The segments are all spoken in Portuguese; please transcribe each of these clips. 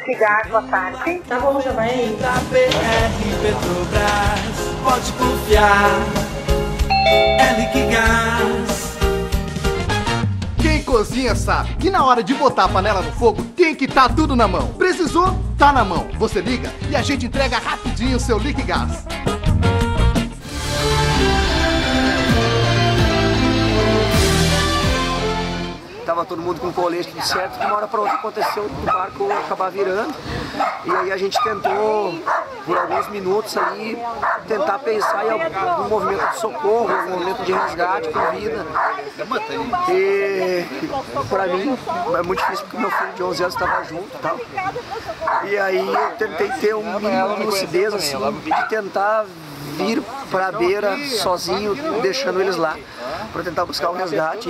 Liquigás, boa tarde. Tá bom, já vai aí. Da BR Petrobras, pode confiar, é Liquigás. Quem cozinha sabe que na hora de botar a panela no fogo tem que estar tudo na mão. Precisou? Tá na mão. Você liga e a gente entrega rapidinho o seu Liquigás. Tava todo mundo com colete tudo certo, de uma hora para outra aconteceu do barco acabar virando. E aí a gente tentou, por alguns minutos ali, tentar pensar em algum movimento de socorro, algum movimento de resgate com vida. E para mim é muito difícil porque meu filho de 11 anos estava junto e tal. E aí eu tentei ter um mínimo de lucidez assim, de tentar vir para a beira sozinho, deixando eles lá, para tentar buscar o resgate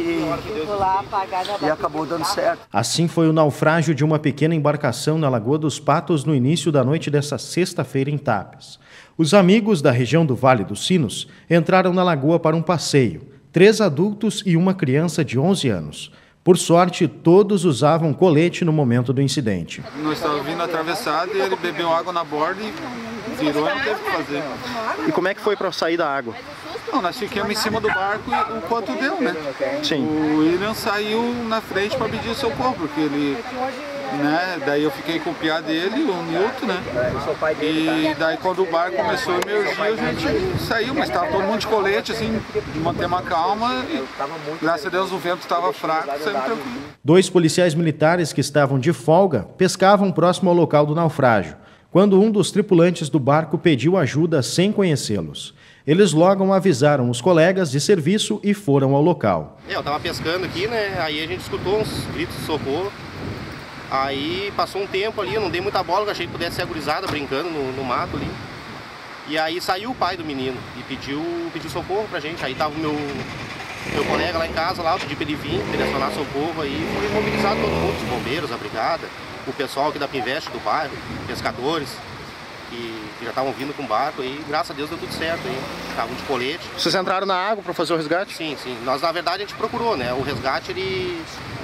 e acabou dando certo. Assim foi o naufrágio de uma pequena embarcação na Lagoa dos Patos no início da noite desta sexta-feira em Tapes. Os amigos da região do Vale dos Sinos entraram na lagoa para um passeio, 3 adultos e uma criança de 11 anos. Por sorte, todos usavam colete no momento do incidente. Nós estávamos vindo atravessado e ele bebeu água na borda e virou e não teve o que fazer. E como é que foi para sair da água? Não, nós ficamos em cima do barco o quanto deu, né? Sim. O William saiu na frente para pedir socorro, porque ele, né? Daí eu fiquei com o piá dele, o Nilton, né? E daí quando o barco começou a emergir, a gente saiu, mas estava todo mundo de colete, assim, de manter uma calma. E, graças a Deus o vento estava fraco, saímos tranquilo. 2 policiais militares que estavam de folga pescavam próximo ao local do naufrágio, quando um dos tripulantes do barco pediu ajuda sem conhecê-los. Eles logo avisaram os colegas de serviço e foram ao local. Eu estava pescando aqui, né? Aí a gente escutou uns gritos de socorro. Aí passou um tempo ali, eu não dei muita bola, eu achei que pudesse ser agorizada brincando no mato ali. E aí saiu o pai do menino e pediu socorro pra gente. Aí tava o meu colega lá em casa, lá, eu pedi pra ele vir, pra ele acionar socorro. Aí foi mobilizado todo mundo, os bombeiros, a brigada, o pessoal aqui da Pinvest do bairro, pescadores, que já estavam vindo com o barco. E graças a Deus deu tudo certo aí, estavam de colete. Vocês entraram na água para fazer o resgate? Sim, sim. Nós, na verdade, a gente procurou, né? O resgate, ele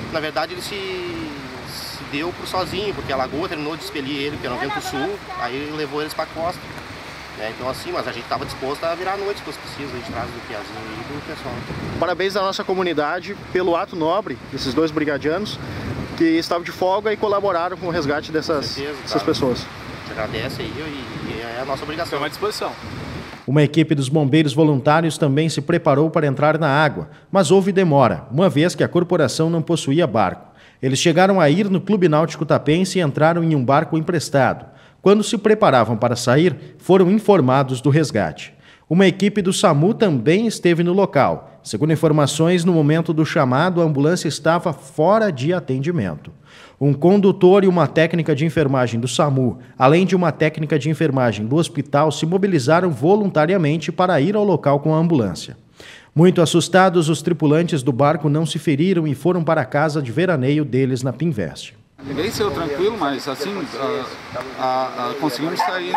se deu por sozinho, porque a lagoa terminou de expelir ele pelo vento sul, aí levou eles para a costa. Então assim, mas a gente estava disposto a virar a noite, se fosse preciso, a gente traz do piazinho e do pessoal. Parabéns à nossa comunidade pelo ato nobre desses 2 brigadianos que estavam de folga e colaboraram com o resgate dessas pessoas. A gente agradece aí e é a nossa obrigação. Estamos à disposição. Uma equipe dos bombeiros voluntários também se preparou para entrar na água, mas houve demora, uma vez que a corporação não possuía barco. Eles chegaram a ir no Clube Náutico Tapense e entraram em um barco emprestado. Quando se preparavam para sair, foram informados do resgate. Uma equipe do SAMU também esteve no local. Segundo informações, no momento do chamado, a ambulância estava fora de atendimento. Um condutor e uma técnica de enfermagem do SAMU, além de uma técnica de enfermagem do hospital, se mobilizaram voluntariamente para ir ao local com a ambulância. Muito assustados, os tripulantes do barco não se feriram e foram para a casa de veraneio deles na Pinvest. Ninguém saiu tranquilo, mas assim, conseguimos sair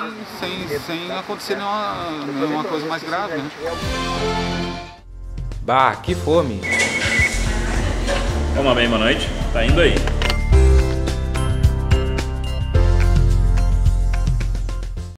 sem acontecer nenhuma coisa mais grave, né? Bah, que fome! Uma bem, boa noite. Tá indo aí.